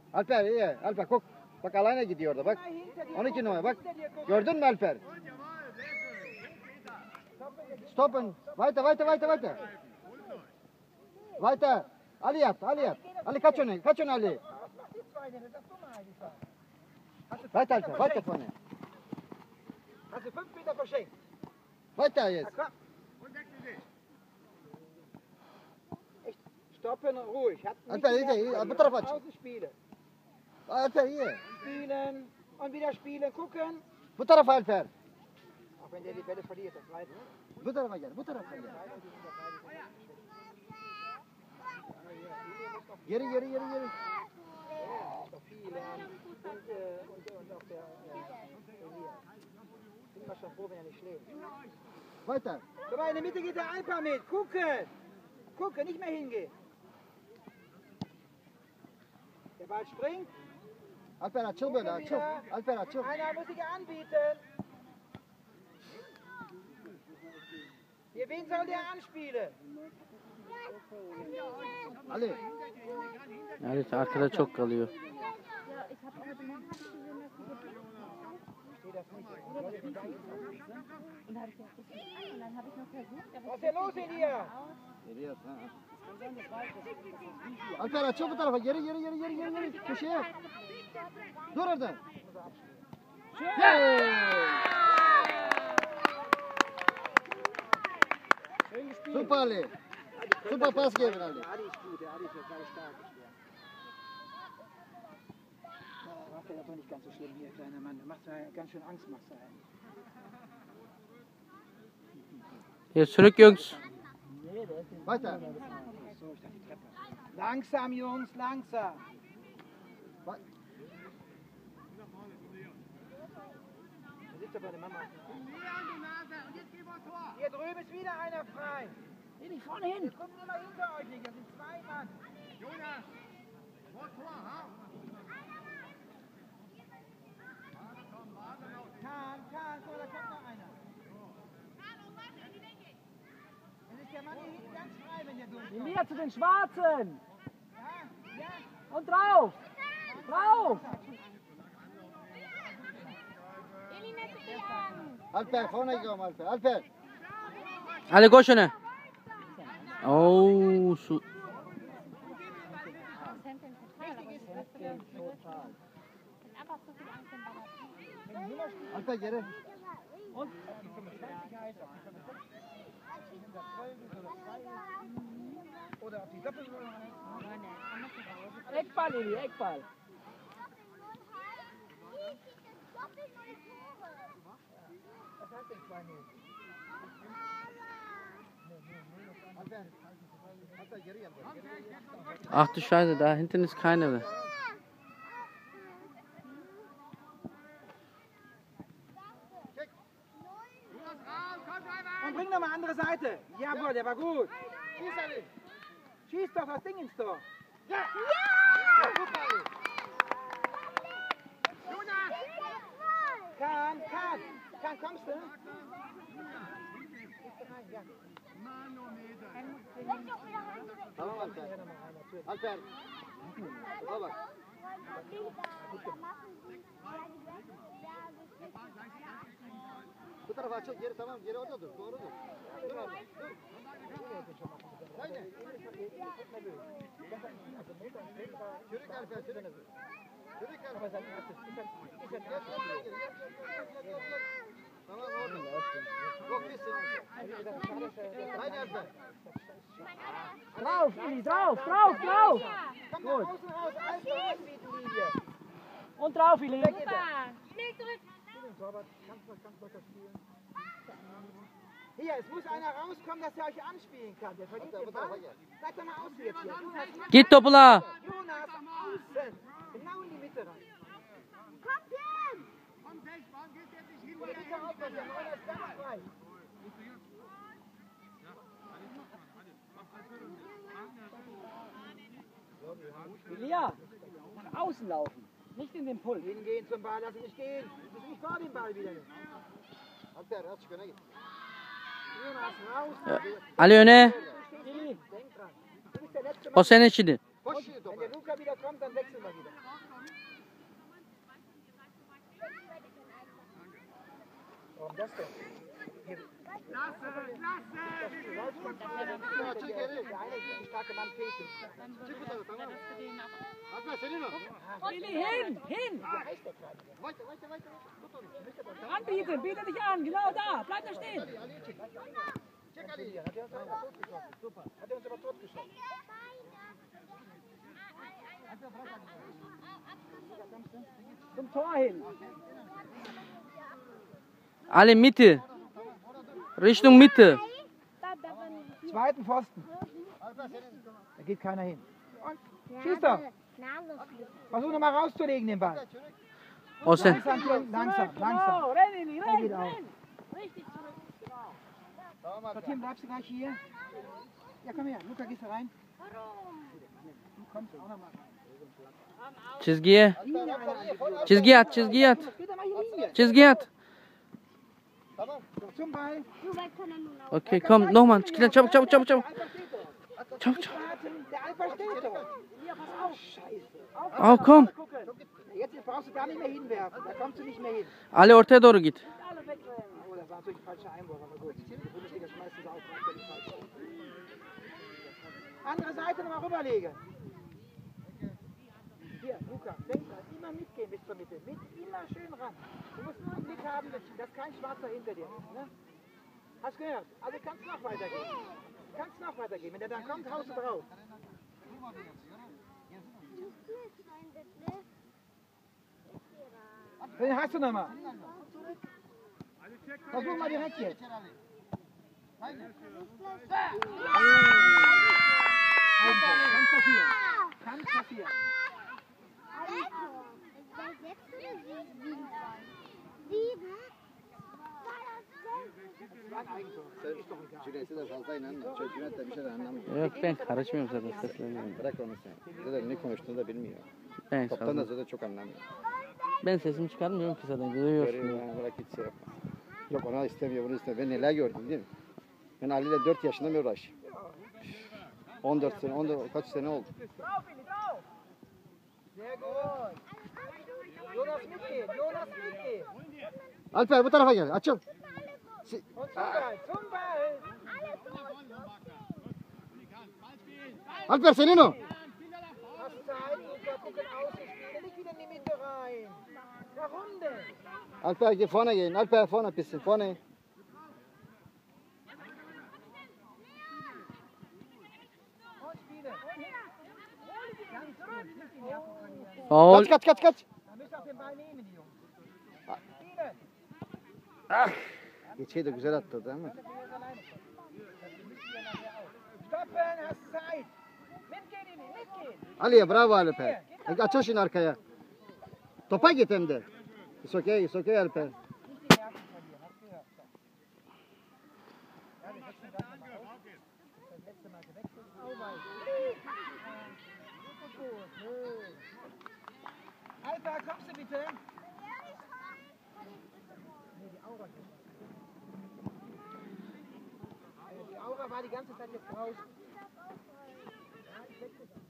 Alper iyi. Alper kok. Bak Alanya gidiyor orada bak. 12 numara bak. Gördün mü Alper? Stoppen. Weiter, weiter, weiter, weiter. Weiter. Ali yat, Ali yat. Ali kaç öne, kaç öne Ali. Weiter Alper, weiter vorne. Hast du 5 Meter verschenkt? Weiter jetzt. Stoppen und ruhig. Alper iyi, bu tarafa aç. Außen spielen. Alper iyi. Spielen und wieder spielen, gucken. Bu tarafa Alper. Auch wenn der die Bälle verliert, das weiß ich. Bu tarafa gel, bu tarafa gel. Geri, geri, geri, geri. Doch viel lernen. Und auch der Elias. Bin immer schon froh, wenn er nicht schlägt. Weiter. Guck mal, in der Mitte geht der Alper mit. Gucken. Gucken, nicht mehr hingehen. Der Ball springt. Alper açıl böyle, açıl. Alper açıl. Einer muss sich anbieten. Hier, wen soll der anspielen? Ali. Evet arkada çok kalıyor. Was ist denn los in hier? Elias ha. Alper açıl bu tarafa. Geri, geri, geri, geri, geri, geri. Köşeye. Dur orada. Super Ali. Super Pass geben Ali. Adi ist gut, der Adi ist total stark. Macht er doch nicht ganz so schlimm hier, kleiner Mann. Macht ganz schön Angst, macht er einen. Jetzt zurück Jungs. Weiter. So, ich dachte die Treppe. Langsam, Jungs, langsam. Da sitzt aber eine Mama. Hier drüben ist wieder einer frei. Geh nicht vorne hin. Jetzt kommt immer hinter euch nicht, das sind 2 Mann. Jonas, vor Tor, ha? Kahn, guck mal, da kommt noch einer. Dann ist der Mann hier hinten ganz frei, wenn der durchkommt. Elia zu den Schwarzen. Ja. Und drauf. Drauf. Alper vorne gekommen Alper. Alper. Ali koş öne. Oo su. Alper geri. Und Oder auf die Doppel. Eckball, Eli, Eckball. Was heißt denn 2-0? Alper. Alper geri gel. Ach du Scheiße, da hinten ist keiner mehr. Und bring noch mal andere Seite. Jawohl, der war gut. Schieß, Ali. Schieß doch das Ding ins Tor. Ja! Kahn, kommst du? Tamam Alper. Alper. Baba bak. Bu tarafa açıl geri tamam geri orada dur. Doğru dur. Dur orada. Dur. Haydi. Çürük Alper çürük. Çürük Alper. Tamam orada. Yok bitsin. Haydi Alper. Drauf, Eli, drauf, drauf, drauf. Komm nach außen raus, Alter, anbieten, Linie. Und drauf, Eli. Kannst locker spielen. Hier, es muss einer rauskommen, dass er euch anspielen kann. Der verdient den Ball. Bleib doch mal außen jetzt hier. Jonas, Git topla. Jonas, außen. Genau in die Mitte rein. Komm, warum geht der nicht hin? Oder bitte aufpassen, der Neuner ist ganz frei. Elia, nach außen laufen. Nicht in den Pull. Hingehen zum Ball, lass ihn nicht gehen. Du bist nicht vor dem Ball wieder nicht. Alper aç öne git. Jonas, raus. Ali öne. Eli, Denk dran. Du bist der letzte O Mann. senin şimdi. Koş Ausschnitt doch Wenn mal. der Luca wieder kommt, dann wechseln wir wieder. Warum das denn? Klasse, klasse. Ja, çık geri. Der eine ist die starke Mann fehlt. Çık bu tarafa tamam mı? Alper senin o. Willi, hin, hin. Weiter, weiter, weiter. Tut onu. Anbieten, biete dich an, genau da. Bleib da stehen. Ali'yi çek. Çek Ali'yi. Hat er uns aber totgeschossen. Super. Hat er uns aber totgeschossen. Zum Tor hin. Alle Mitte. Richtung Mitte. Zweiten Pfosten. Alper senin. Da geht keiner hin. Schieß doch. Versuch nochmal rauszulegen den Ball. Ose. Langsam, Tim, langsam, langsam. Genau, renn, Willi, Der geht renn, auf. renn. Richtig zurück. Genau. Tamam So, Alper. Tim, bleibst du gleich hier? Ja, komm her. Luca, gehst du rein? Du kommst auch nochmal rein. Çizgiye. Linie einer angeführt. Çizgi at, çizgi at. Geh doch mal hier Linie. Çizgi at. Tamam. So, zum Ball. Okay, komm, nochmal. Çabuk, çabuk, çabuk, çabuk, çabuk. Der Alper steht doch. Çabuk, çabuk. Warten, der Alper steht doch. Ja, pass auf. Scheiße. Au, komm. Jetzt brauchst du da nicht mehr hinwerfen. Da kommst du nicht mehr hin. Ali ortaya doğru git. Oh, das war natürlich ein falscher Einwurf, aber gut. Die Bundesliga schmeißen sie auch rein, wenn die falsch sind. Andere Seite nochmal rüberlegen. Hier, Luca, denk dran, immer mitgehen bis zur Mitte. Immer schön ran. Du musst nur einen Blick haben, dass kein Schwarzer hinter dir ist. Ne? Hast gehört? Also kannst noch weitergehen. Kannst noch weitergehen. Wenn der dann kommt, haust du drauf. Den hast du nochmal. Versuch mal direkt jetzt. Kann passieren. Kann passieren. War ein Eigentor. Ist doch egal. Cüneyt'e de fazla inanma. Cüneyt de bir şeyden anlamıyor. Yok ben karışmıyorum zaten seslenmiyorum. Bırak onu sen. Zaten ne konuştuğunu da bilmiyor. Ben, Toptan da zaten çok anlamıyor. ben sesimi çıkarmıyorum ki zaten. Duyuyorsun. Görüyor yani bırak hiç şey yapma. Yok ona istemiyor bunu istemiyor. Ben neler gördüm değil mi? Ben Ali ile 4 yaşında bir uğraş. 14 sene, 14 kaç sene oldu. Drauf, Willi, drauf. Sehr gut. Jonas mitgehen, Jonas mitgehen. Alper bu tarafa gel. Açıl. Und zum Ball, zum Ball. Alper senin o. Hast Zeit, Luca, gucken aus, ich spiele nicht wieder in die Mitte rein. Warum denn? Alper gel vorne gehen. Alper vorne bisschen. Vorne. Und spiele. Ganz gut, nicht in Nerven verlieren. Faul. Kaç. Da müsst ihr auch den Ball nehmen, die Jungs. Spiele. Geçeyi de güzel attı değil mi? Stoppen, hast Zeit. Mitgehen, Willi, mitgehen. Ali'ye bravo Alper. Açıl şimdi arkaya. Topa git hem de. It's okay Alper. Nicht die Nerven verlieren, hast gehört. So. Ja, wir wechseln gleich nochmal aus. Das letzte Mal gewechselt. Gut. Alper, kommst du bitte? Nee, die Aura geht. Die Aura war die ganze Zeit jetzt draußen. Ja, ich wechsle das.